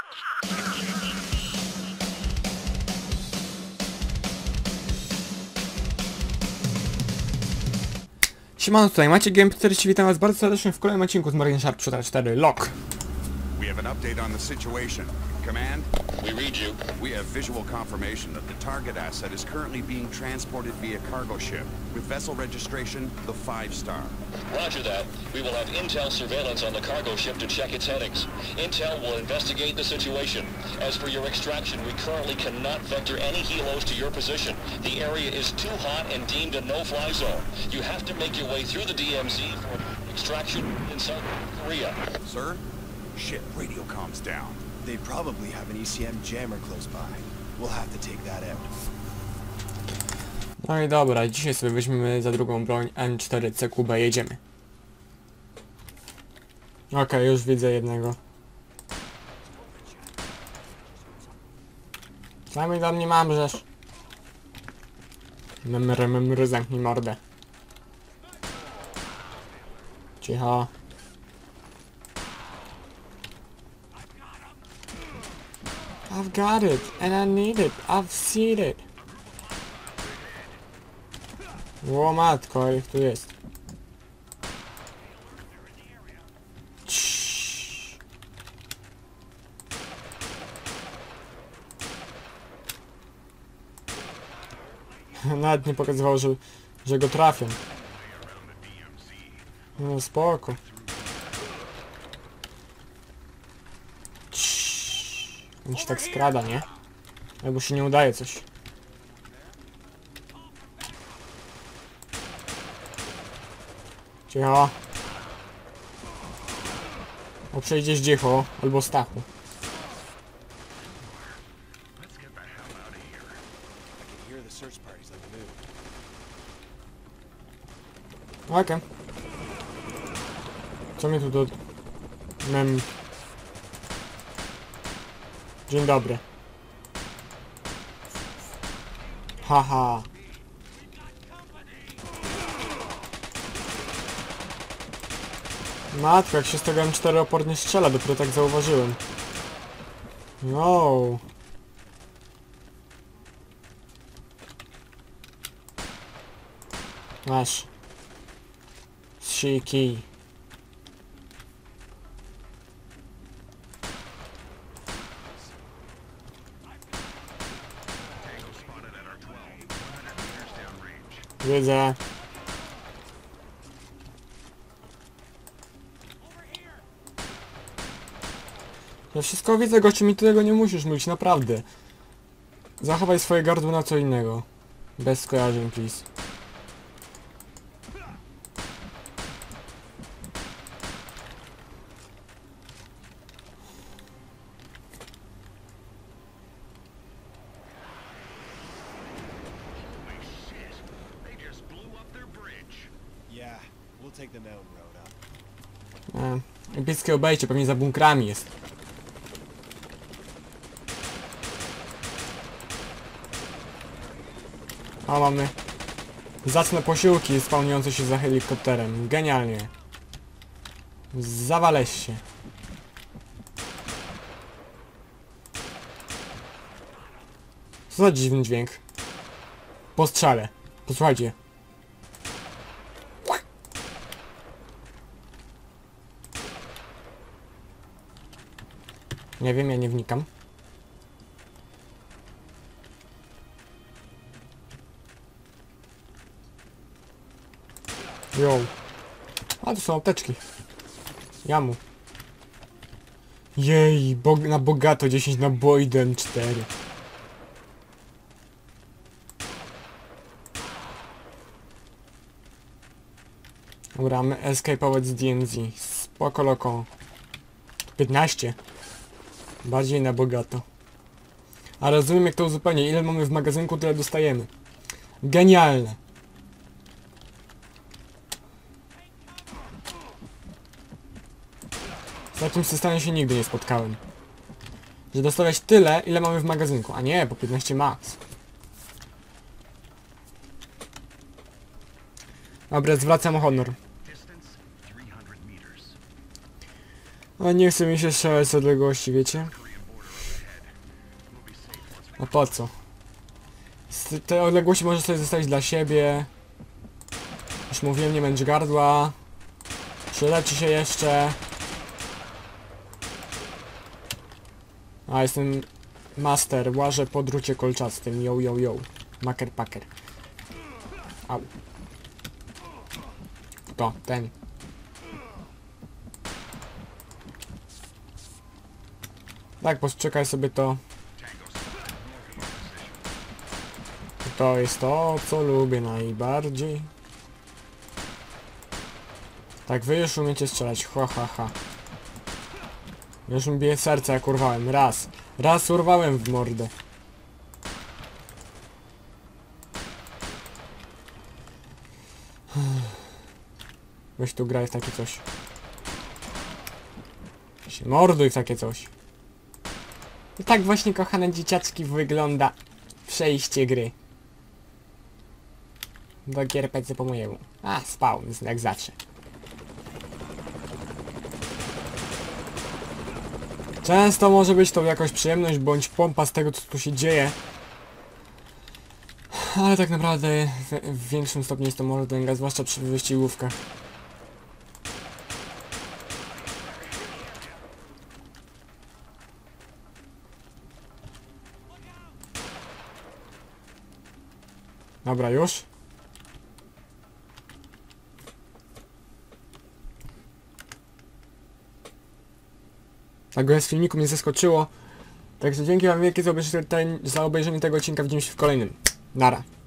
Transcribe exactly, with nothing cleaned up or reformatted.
Siemano, tutaj macie Game czterdzieści, witam was bardzo serdecznie w kolejnym odcinku z Marine Sharp Shooter cztery Lock. We have an update on the situation. Command? We read you. We have visual confirmation that the target asset is currently being transported via cargo ship, with vessel registration the Five Star. Roger that. We will have Intel surveillance on the cargo ship to check its headings. Intel will investigate the situation. As for your extraction, we currently cannot vector any helos to your position. The area is too hot and deemed a no-fly zone. You have to make your way through the D M Z for extraction in South Korea. Sir? Shit, radio comms down. They probably have an E C M jammer close by. We'll have to take that out. No i dobra, dzisiaj sobie weźmiemy za drugą broń M cztery C Q B, jedziemy. Okej, okay, już widzę jednego. Sami do mnie mam, żeż. Memry, memry, zamknij mordę. Cicho. I've got it, and I need it. I've seen it. O matko, ich tu jest. Ciii. Nawet nie pokazywał, że, że go trafią. No spoko. On się tak skrada, nie? Albo się nie udaje coś. Cicho. O, przejdziesz dzicho, albo Stachu. Okej. Okay. Co mnie tu do... Mem... Dzień dobry. Haha. Matko, jak się z tego M cztery opornie strzela, dopiero tak zauważyłem. No. Masz. Siki. Widzę. Ja wszystko widzę, gościu, mi tego nie musisz mówić, naprawdę. Zachowaj swoje gardło na co innego. Bez skojarzeń, please. E, epickie obejście, pewnie za bunkrami jest. O, mamy zacne posiłki spełniające się za helikopterem. Genialnie. Zawaleś się. Co za dziwny dźwięk. Po strzale. Posłuchajcie. Nie wiem, ja nie wnikam. Jo. A, to są apteczki. Jamu. Jej, bo na bogato dziesięć na Boyden cztery. Dobra, mamy escape'ować z D M Z. Spoko loko. piętnaście. Bardziej na bogato. A rozumiem, jak to uzupełnię. Ile mamy w magazynku, tyle dostajemy. Genialne. Z takim systemem się nigdy nie spotkałem. Że dostawać tyle, ile mamy w magazynku. A nie, bo piętnaście max. Dobra, zwracam honor. A nie chce mi się strzelać z odległości, wiecie? No po co? Z te odległości możesz sobie zostawić dla siebie. Już mówiłem, nie męcz gardła. Przyleczy się jeszcze. A, jestem master, łażę po drucie kolczastym. Yo, yo, yo. Maker, paker. Au. Kto? Ten. Tak, postrzekaj sobie to. To jest to, co lubię najbardziej. Tak, wy już umiecie strzelać, ha ha ha. Już mi bije serce, jak urwałem, raz. Raz urwałem w mordę. Weź tu graj w takie coś. Się morduj w takie coś. I tak właśnie, kochane dzieciaczki, wygląda przejście gry. Do gier P C po mojemu. A, spał, jak zawsze. Często może być to jakaś przyjemność bądź pompa z tego, co tu się dzieje. Ale tak naprawdę w, w większym stopniu jest to mordęga, zwłaszcza przy wyścigówkach. Dobra, już? Tego z filmiku mnie zaskoczyło. Także dzięki wam wielkie za obejrzenie, za obejrzenie tego odcinka. Widzimy się w kolejnym. Nara.